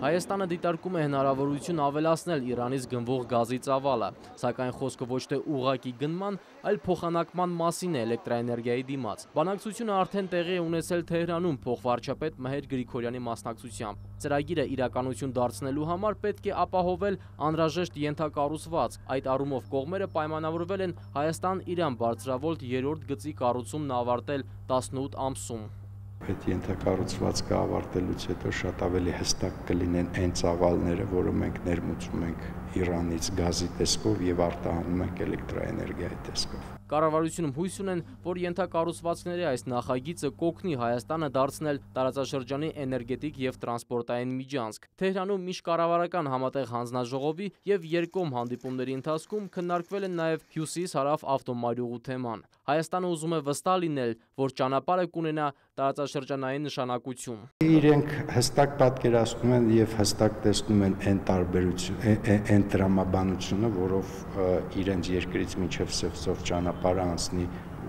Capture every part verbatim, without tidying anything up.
Հայաստանը դիտարկում է հնարավորություն ավելացնել Իրանից գնվող գազի ծավալը, սակայն խոսքը ոչ թե ուղղակի գնման, այլ փոխանակման մասին է էլեկտրաէներգիայի դիմաց։ Բանակցությունը արդեն տեղի է ունեցել Թեհրանում փոխվարչապետ Մեհեր Գրիգորյանի մասնակցությամբ։ Ծրագիրը իրականություն դարձնելու համար պետք է ապահովել անհրաժեշտ ենթակառուցվածք։ Այդ առումով կողմերը պայմանավորվել են Հայաստան-Իրան բարձրավոլտ երրորդ գծի կառուցումն ավարտել տասնութ ամսում։ Այդ ենթակառուցվածքը ավարտելուց հետո շատ ավելի հստակ կլինեն այն ծավալները, որը մենք ներմուծում ենք Իրանից գազի տեսքով եւ արտահանում ենք էլեկտրաէներգիայի տեսքով։ Կառավարությունում հույս ունեն, որ ենթակառուցվածքների այս նախագիծը կօգնի Հայաստանը դարձնել տարածաշրջանի էներգետիկ եւ տրանսպորտային միջանցք։ Թեհրանում միջկառավարական համատեղ հանձնաժողովի եւ երկկողմ հանդիպումների ընթացքում քննարկվել են նաեւ հյուսիս-հարավ ավտոմարյուղու թեման։ Հայաստանը ուզում է վստահ լինել, որ ճանապարհը կունենա տարածաշրջանային նշանակություն։ Իրենք հստակ պատկերացնում են եւ հստակ տեսնում են այն տարբերությունը, այն տրամաբանությունը, որով իրենց երկրից մինչեւ Սևծով ճանապարհը անցնի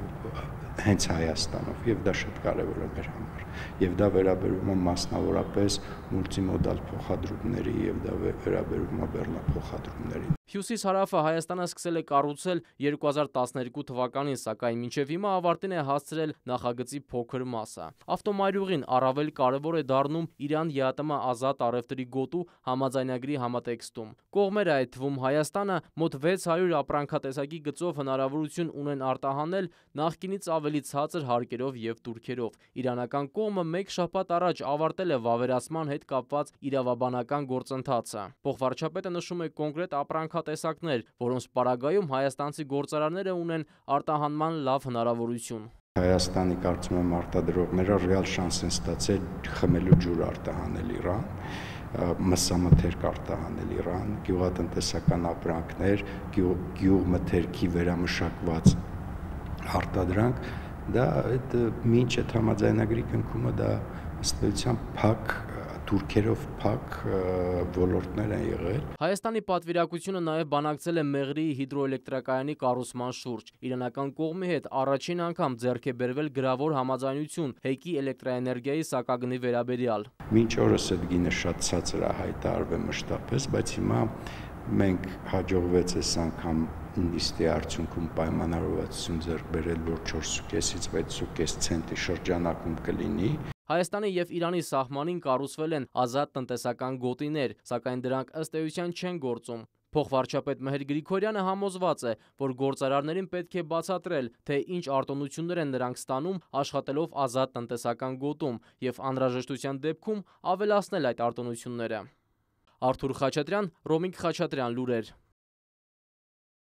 հենց Հայաստանով, եւ դա շատ կարեւոր է մեր համար։ Եվ դա վերաբերում է մասնավորապես մուլտիմոդալ փոխադրումների եւ դա վերաբերում է բեռնափոխադրումներին։ Հյուսիս-հարավը Հայաստանը սկսել է կառուցել երկու հազար տասներկու թվականին, սակայն մինչև հիմա ավարտին է հասցրել նախագծի փոքր մասը։ Ավտոմարյուղին առավել կարևոր է դառնում Իրան-ԵԱՏՄ ազատ առևտրի գոտու համաձայնագրի համատեքստում։ Կողմերը, այդ թվում Հայաստանը, մոտ վեց հարյուր ապրանքատեսակի գծով հնարավորություն ունեն արտահանել նախկինից ավելի ցածր հարկերով եւ տուրքերով։ Իրանական կողմը մեկ շաբաթ առաջ ավարտել է վավերացման հետ կապված իրավաբանական գործընթացը։ Փոխվարչապետը նշում է կոնկրետ ապրանքատեսակներ, որոնց պարագայում հայաստանցի գործարարները ունեն արտահանման լավ հնարավորություն։ Հայաստանի կարծում եմ արտադրողները ռեալ շանս են ստացել խմելու ջուր արտահանել Իրան, մսամթերք արտահանել Իրան, գյուղատնտեսական ապրանքներ, գյուղմթերքի վերամշակված արտադրանք, դա այդ մինչ այդ համաձայնագրի կնքումը դա ըստ էության փակ տուրքերով փակ ոլորտներ են եղել։ Հայաստանի պատվիրակությունը նաև բանակցել է Մեղրիի հիդրոէլեկտրակայանի կառուցման շուրջ։ Իրանական կողմի հետ առաջին անգամ ձեռք է բերվել գրավոր համաձայնություն հեկի էլեկտրաէներգիայի սակագնի վերաբերյալ։ Մինչ օրս այդ գինը շատ ցածր է հայտարարվել մշտապես, բայց հիմա մենք հաջողվեց այս անգամ նիստի արդյունքում պայմանավորվածություն ձեռք բերել, որ չորսուկեսից վեցուկես ցենտի շրջանակում կլինի։ Հայաստանի եւ Իրանի սահմանին կառուցվել են ազատ տնտեսական գոտիներ, սակայն դրանք ըստ էության չեն գործում։ Փոխվարչապետ Մեհեր Գրիգորյանը համոզված է, որ գործարարներին պետք է բացատրել, թե ինչ արտոնություններ են նրանք ստանում աշխատելով ազատ տնտեսական գոտում եւ անհրաժեշտության դեպքում ավելացնել այդ արտոնությունները։ Արթուր Խաչատրյան, Ռոմիկ Խաչատրյան, լուրեր։